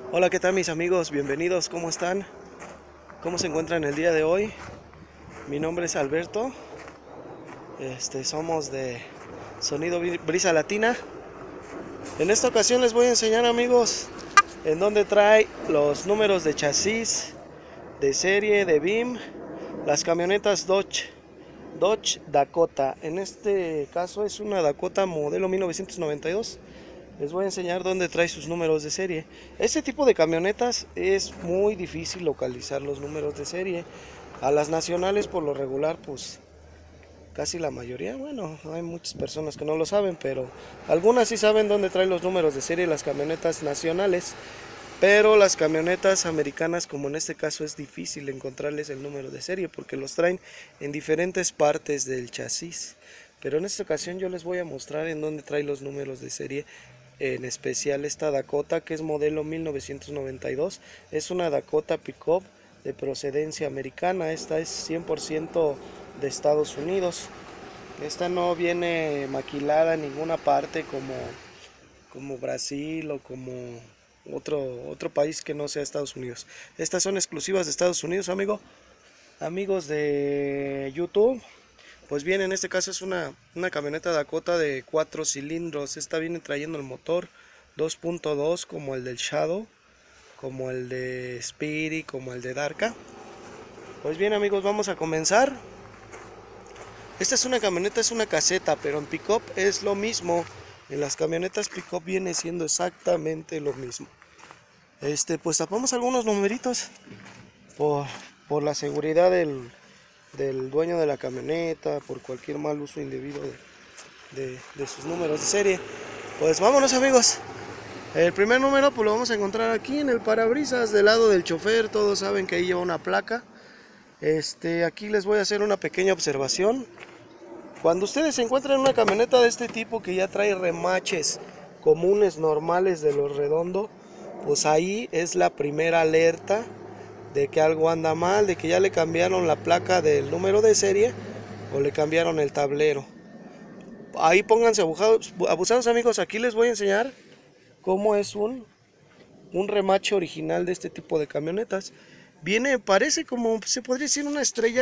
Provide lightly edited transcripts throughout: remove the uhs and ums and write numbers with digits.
Hola, ¿qué tal mis amigos? Bienvenidos, ¿cómo están? ¿Cómo se encuentran el día de hoy? Mi nombre es Alberto, somos de Sonido Brisa Latina. En esta ocasión les voy a enseñar, amigos, en dónde trae los números de chasis, de serie, de BIM, las camionetas Dodge Dakota. En este caso es una Dakota modelo 1992. Les voy a enseñar dónde trae sus números de serie. Este tipo de camionetas es muy difícil localizar los números de serie. A las nacionales por lo regular, pues casi la mayoría, bueno, hay muchas personas que no lo saben, pero algunas sí saben dónde trae los números de serie las camionetas nacionales. Pero las camionetas americanas, como en este caso, es difícil encontrarles el número de serie porque los traen en diferentes partes del chasis. Pero en esta ocasión yo les voy a mostrar en dónde trae los números de serie, en especial esta Dakota, que es modelo 1992. Es una Dakota Pickup de procedencia americana. Esta es 100% de Estados Unidos. Esta no viene maquilada en ninguna parte como Brasil o como otro país que no sea Estados Unidos. Estas son exclusivas de Estados Unidos, amigos de YouTube. Pues bien, en este caso es una camioneta Dakota de 4 cilindros. Esta viene trayendo el motor 2.2 como el del Shadow, como el de Spirit, como el de Darka. Pues bien, amigos, vamos a comenzar. Esta es una camioneta, es una caseta, pero en pickup es lo mismo. En las camionetas pickup viene siendo exactamente lo mismo. Pues tapamos algunos numeritos por, por la seguridad del dueño de la camioneta, por cualquier mal uso indebido de sus números de serie. Pues vámonos, amigos. El primer número pues lo vamos a encontrar aquí en el parabrisas del lado del chofer. Todos saben que ahí lleva una placa. Aquí les voy a hacer una pequeña observación. Cuando ustedes se encuentran una camioneta de este tipo que ya trae remaches comunes normales de lo redondo, pues ahí es la primera alerta de que algo anda mal, de que ya le cambiaron la placa del número de serie o le cambiaron el tablero. Ahí pónganse abusados, amigos. Aquí les voy a enseñar cómo es un remache original de este tipo de camionetas. Parece como, se podría decir, una estrella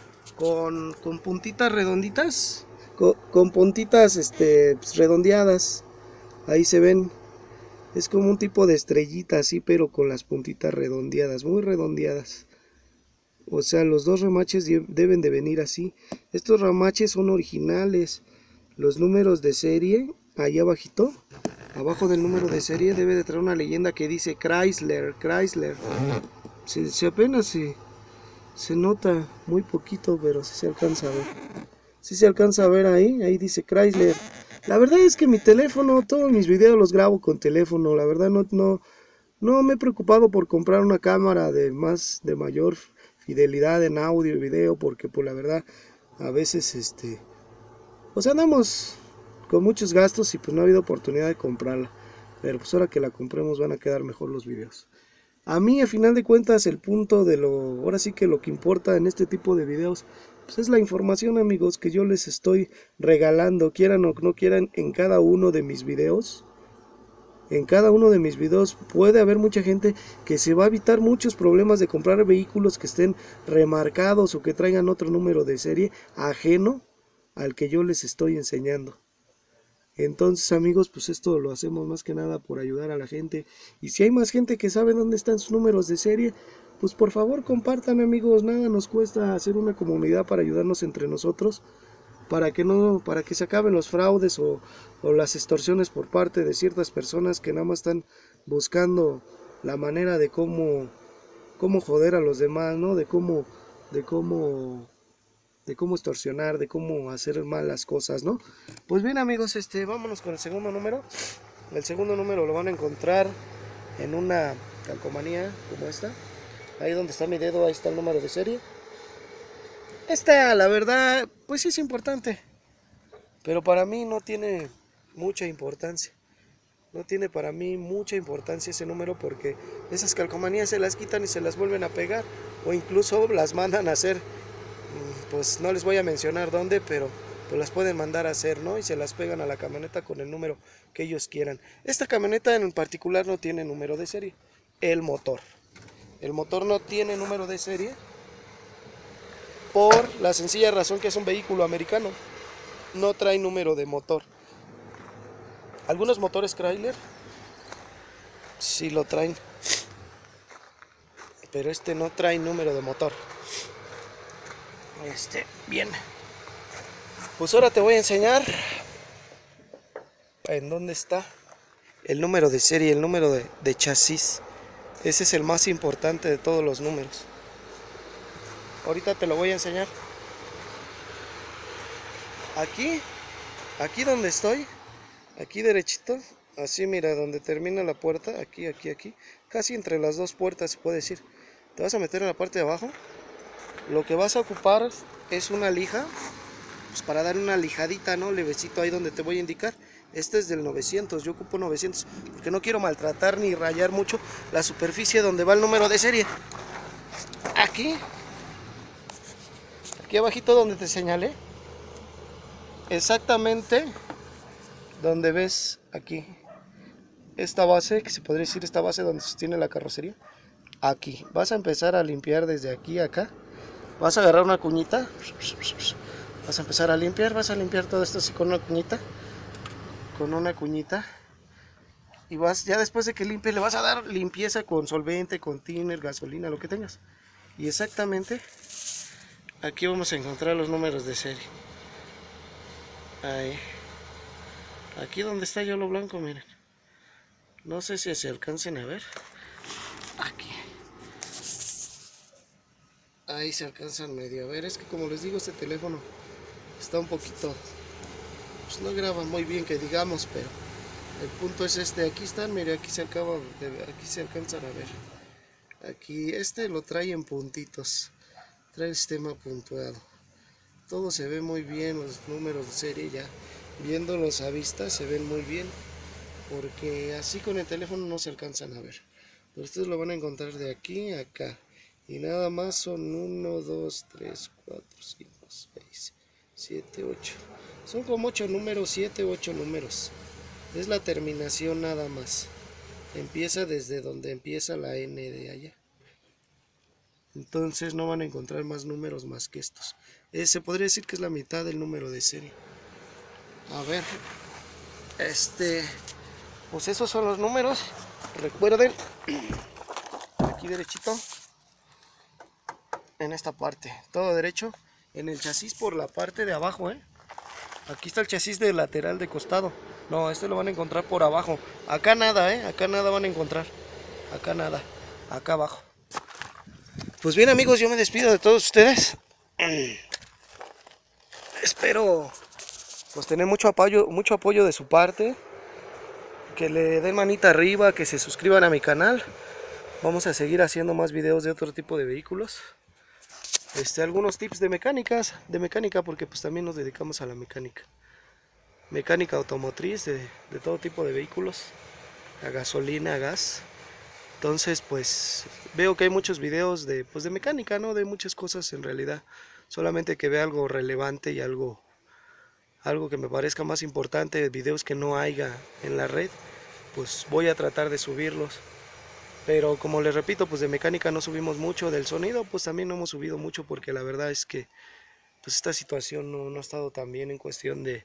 con puntitas redonditas, con puntitas pues, redondeadas. Ahí se ven, es como un tipo de estrellita así, pero con las puntitas redondeadas, muy redondeadas. O sea, los dos remaches deben de venir así. Estos remaches son originales. Los números de serie, ahí abajito, abajo del número de serie debe de traer una leyenda que dice Chrysler, Chrysler. Se apenas se nota muy poquito, pero sí se alcanza a ver. Sí se alcanza a ver ahí dice Chrysler. La verdad es que mi teléfono, todos mis videos los grabo con teléfono. La verdad no me he preocupado por comprar una cámara de mayor fidelidad en audio y video, porque pues la verdad a veces pues andamos con muchos gastos y pues no ha habido oportunidad de comprarla. Pero pues ahora que la compremos van a quedar mejor los videos. A mí, a final de cuentas, el punto ahora sí que lo que importa en este tipo de videos, pues es la información, amigos, que yo les estoy regalando, quieran o no quieran, en cada uno de mis videos. En cada uno de mis videos puede haber mucha gente que se va a evitar muchos problemas de comprar vehículos que estén remarcados o que traigan otro número de serie ajeno al que yo les estoy enseñando. Entonces, amigos, pues esto lo hacemos más que nada por ayudar a la gente. Y si hay más gente que sabe dónde están sus números de serie, pues por favor compartan, amigos. Nada nos cuesta hacer una comunidad para ayudarnos entre nosotros, para que se acaben los fraudes o las extorsiones por parte de ciertas personas que nada más están buscando la manera de cómo joder a los demás, ¿no? De cómo de cómo extorsionar, de cómo hacer mal las cosas, ¿no? Pues bien, amigos, vámonos con el segundo número. El segundo número lo van a encontrar en una calcomanía como esta. Ahí donde está mi dedo, ahí está el número de serie. Esta, la verdad, pues sí es importante, pero para mí no tiene mucha importancia. No tiene para mí mucha importancia ese número porque esas calcomanías se las quitan y se las vuelven a pegar o incluso las mandan a hacer, pues no les voy a mencionar dónde, pero pues las pueden mandar a hacer, ¿no? Y se las pegan a la camioneta con el número que ellos quieran. Esta camioneta en particular no tiene número de serie. el motor. El motor no tiene número de serie por la sencilla razón que es un vehículo americano. No trae número de motor. Algunos motores Chrysler sí lo traen, pero este no trae número de motor. Bien. Pues ahora te voy a enseñar en dónde está el número de serie, el número de chasis. Ese es el más importante de todos los números. Ahorita te lo voy a enseñar. Aquí donde estoy, aquí derechito, así mira, donde termina la puerta, aquí, casi entre las dos puertas se puede decir. Te vas a meter en la parte de abajo. Lo que vas a ocupar es una lija, pues para dar una lijadita, ¿no? Levecito ahí donde te voy a indicar. Este es del 900, yo ocupo 900, porque no quiero maltratar ni rayar mucho la superficie donde va el número de serie. Aquí abajito donde te señalé, exactamente donde ves aquí esta base, que se podría decir esta base donde sostiene la carrocería. Aquí vas a empezar a limpiar desde aquí a acá. Vas a agarrar una cuñita, vas a empezar a limpiar, vas a limpiar todo esto así con una cuñita, y ya después de que limpie le vas a dar limpieza con solvente, con thinner, gasolina, lo que tengas. Y exactamente aquí vamos a encontrar los números de serie. Ahí, aquí donde está ya lo blanco, miren. No sé si se alcancen a ver. Aquí. Ahí se alcanzan medio a ver. Es que como les digo, este teléfono está un poquito, pues no graba muy bien que digamos, pero el punto es aquí están, mire, aquí se alcanzan a ver. Aquí lo trae en puntitos, trae el sistema puntuado. Todo se ve muy bien, los números de serie ya viéndolos a vista se ven muy bien, porque así con el teléfono no se alcanzan a ver. Pero ustedes lo van a encontrar de aquí a acá. Y nada más son 1, 2, 3, 4, 5, 6, 7, 8. Son como 8 números, 7, 8 números. Es la terminación nada más. Empieza desde donde empieza la N de allá. Entonces no van a encontrar más números más que estos. Se podría decir que es la mitad del número de serie. A ver. Pues esos son los números. Recuerden. Aquí derechito. En esta parte, todo derecho, en el chasis por la parte de abajo, Aquí está el chasis de lateral de costado. No, lo van a encontrar por abajo. Acá nada, acá nada van a encontrar. Acá nada, acá abajo. Pues bien, amigos, yo me despido de todos ustedes. Espero pues tener mucho apoyo de su parte. Que le den manita arriba, que se suscriban a mi canal. Vamos a seguir haciendo más videos de otro tipo de vehículos. Algunos tips de mecánica, porque pues también nos dedicamos a la mecánica automotriz de todo tipo de vehículos, a gasolina, a gas. Entonces pues veo que hay muchos videos de mecánica, ¿no? De muchas cosas en realidad, solamente que vea algo relevante y algo que me parezca más importante, videos que no haya en la red, pues voy a tratar de subirlos. Pero como les repito, pues de mecánica no subimos mucho, del sonido pues también no hemos subido mucho, porque la verdad es que pues esta situación no ha estado tan bien en cuestión de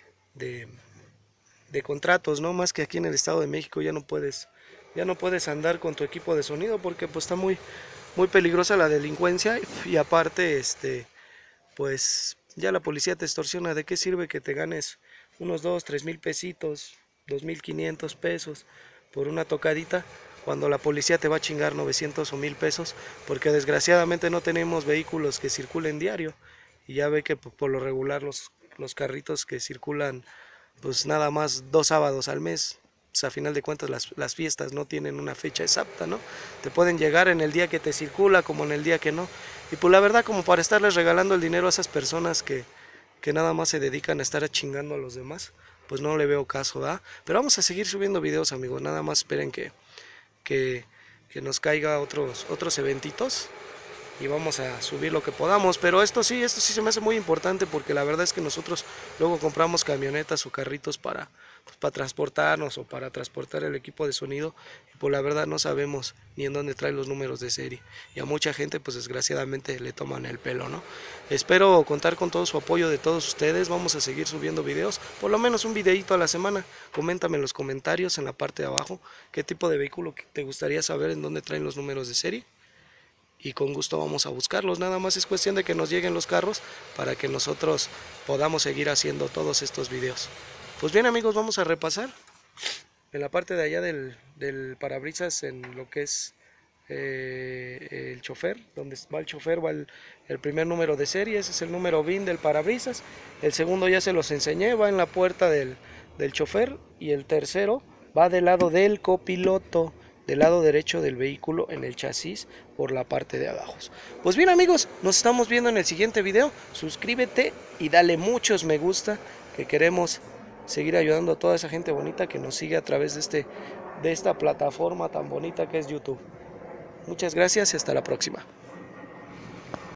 contratos, ¿no? Más que aquí en el Estado de México ya no puedes andar con tu equipo de sonido, porque pues está muy peligrosa la delincuencia, y aparte pues ya la policía te extorsiona. ¿De qué sirve que te ganes unos 2, 3 mil pesitos, 2,500 pesos por una tocadita, cuando la policía te va a chingar 900 o 1000 pesos? Porque desgraciadamente no tenemos vehículos que circulen diario, y ya ve que por lo regular los carritos que circulan pues nada más 2 sábados al mes, pues a final de cuentas las fiestas no tienen una fecha exacta, ¿no? Te pueden llegar en el día que te circula como en el día que no, y pues la verdad, como para estarles regalando el dinero a esas personas que nada más se dedican a estar chingando a los demás, pues no le veo caso, ¿verdad? Pero vamos a seguir subiendo videos, amigos. Nada más esperen que nos caiga otros eventitos, y vamos a subir lo que podamos. Pero esto sí se me hace muy importante, porque la verdad es que nosotros luego compramos camionetas o carritos para pues, para transportarnos o para transportar el equipo de sonido, y pues la verdad no sabemos ni en dónde trae los números de serie, y a mucha gente pues desgraciadamente le toman el pelo, ¿no? Espero contar con todo su apoyo de todos ustedes. Vamos a seguir subiendo videos, por lo menos un videito a la semana. Coméntame en los comentarios en la parte de abajo qué tipo de vehículo te gustaría saber en dónde traen los números de serie, y con gusto vamos a buscarlos. Nada más es cuestión de que nos lleguen los carros para que nosotros podamos seguir haciendo todos estos videos. Pues bien amigos, vamos a repasar en la parte de allá del parabrisas, en lo que es el chofer, donde va el chofer, va el primer número de serie. Ese es el número VIN del parabrisas. El segundo ya se los enseñé, va en la puerta del chofer, y el tercero va del lado del copiloto, del lado derecho del vehículo, en el chasis, por la parte de abajo. Pues bien amigos, nos estamos viendo en el siguiente video. Suscríbete y dale muchos me gusta, que queremos seguir ayudando a toda esa gente bonita que nos sigue a través de esta plataforma tan bonita que es YouTube. Muchas gracias y hasta la próxima.